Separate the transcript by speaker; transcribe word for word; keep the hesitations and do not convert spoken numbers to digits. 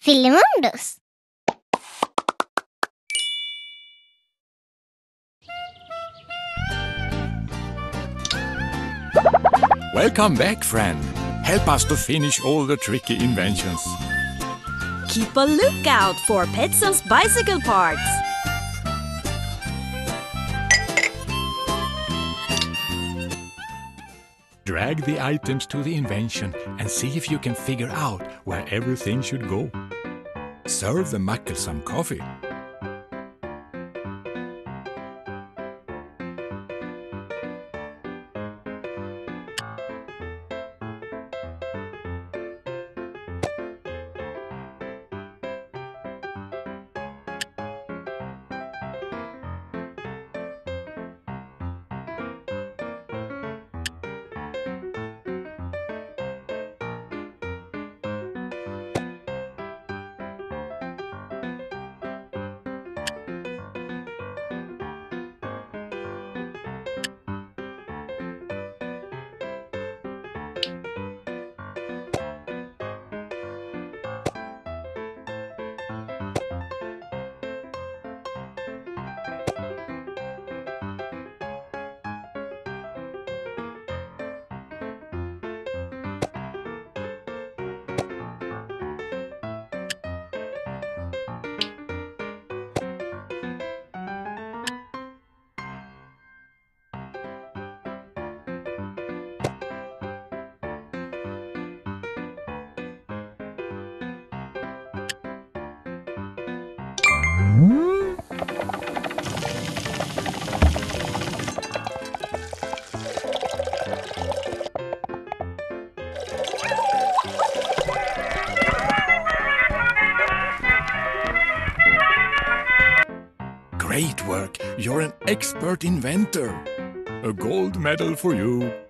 Speaker 1: Filimundus.
Speaker 2: Welcome back, friend. Help us to finish all the tricky inventions.
Speaker 3: Keep a lookout for Pettson's bicycle parts.
Speaker 2: Drag the items to the invention and see if you can figure out where everything should go. Serve the muckle some coffee. Great work! You're an expert inventor. A gold medal for you.